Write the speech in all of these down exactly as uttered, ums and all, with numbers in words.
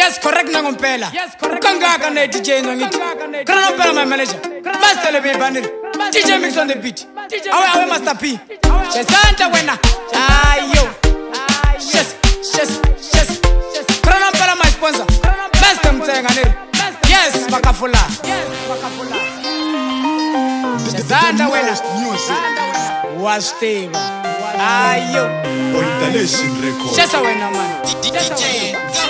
Yes, correct na ngompela. Kangaka na Djhendzo ngithi. Kana ngompela my manager. Master le banner. D J mix on the beat. Awe awe Master P. Chesanta wena. Ayo. Yes, yes, yes. Kana ngompela my sponsor. Master Mtsenga neri. Yes, bakafula. Yes, bakafula. Chesanta wena. Wasteva. Ayo. Comprising record. Chesa wena man. Djhendzo.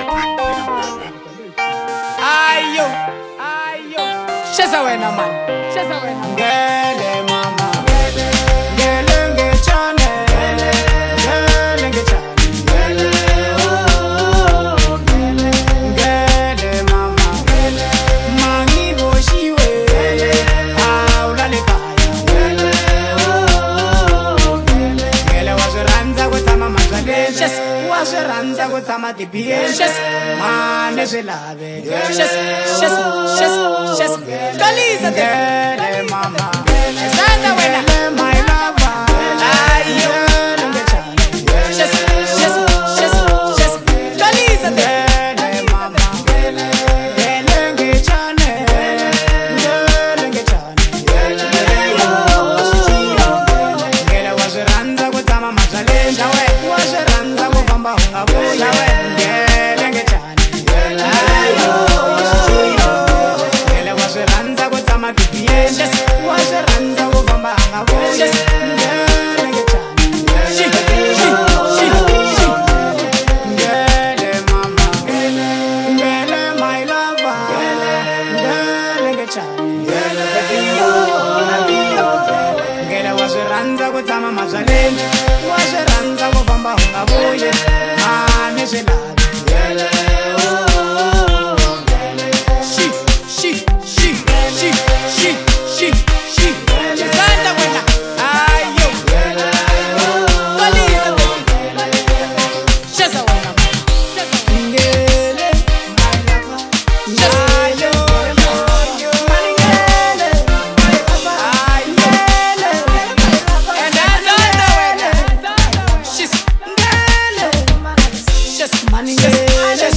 Ayo, ayo. Chesa wena man. Chesa wena. Nkele mama. Nkele ngechane. Nkele ngechane. Nkele oh. Nkele. Nkele mama. Nkele. Mangi boshiwe. Aulale kaya. Nkele oh. Nkele. Nkele waziranza kutama mazale. Chesa. Waziranza kutama tibiye. Chesa. Mane zelabe. Chesa. Chesa. Chesa. Chesa. Kaliza Nkele mama. Santa wena. My lover. Ayo. Chesa. Chesa. Chesa. Chesa. Kaliza Nkele mama. Nkele ngechane. Nkele ngechane. Nkele waziranza kutama mazale. Jawe. Waziranza kufamba hungabuya. Jawe. Nkele ngechane. Ayo. Nkele waziranza kutama tibiye. Waziranza kufamba hungabuya. Nkele ngechane. Shi. Shi. Shi. Shi. Nkele mama. Nkele my lover. Nkele ngechane. Nkele waziranza kutama mazaleni. Waziranza kufamba hungabuye. Mane zelabe. Shi. Shi. Shi. Shi. Shi. Shi. Shi. Chesanta wena. Ayo. Kaliza baby. Chesa wena. Nkele. Ayo. Nkele. Ayo. And that's all the wena. She's Nkele. She's Nkele.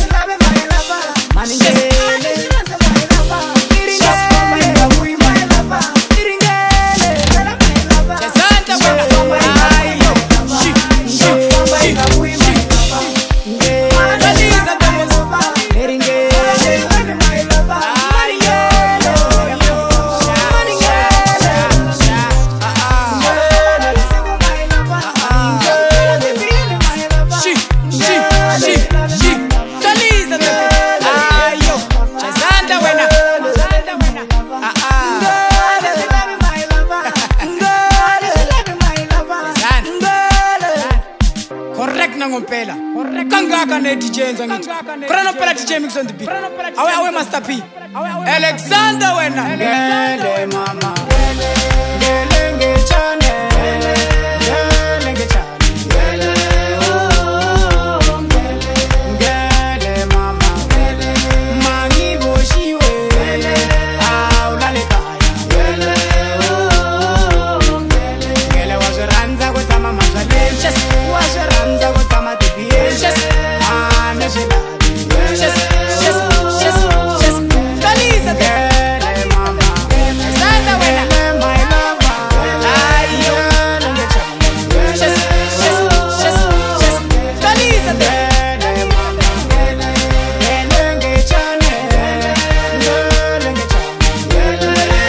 Ngompela kangaka ne Djhendzo ngithi khona ngompela D J mix on the beat awe awe Master P Alexander wena Nkele mama Nkele ngechane Nkele ngechane Nkele oh Nkele mama Mangi boshiwe aulale kaya Nkele oh Nkele waziranza kutama mazaleni waziranza kutama tibiye Mane zelabe Chesa. Chesa. Chesa. Chesa. Kaliza Nkele mama. Santa wena. My lover. Ayo. Chesa. Chesa. Chesa. Chesa. Kaliza Nkele mama. Nkele ngechane. Nkele ngechane.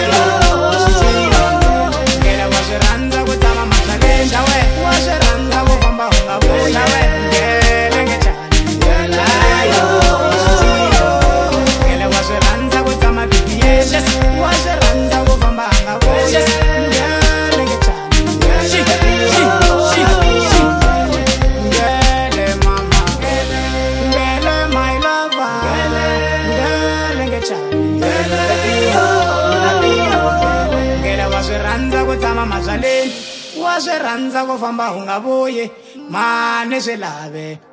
Nkele waziranza kutama mazaleni. Jawe. Waziranza kufamba hungabuya. Jawe. Nkele ngechane. Ayo. Nkele waziranza kutama tibiye. Waziranza kufamba hungabuya. Nkele ngechane. Shi. Shi. Shi. Shi. Nkele mama. Nkele my lover. Nkele ngechane. Nkele waziranza kutama mazaleni. Waziranza kufamba hungabuye. Mane zelabe.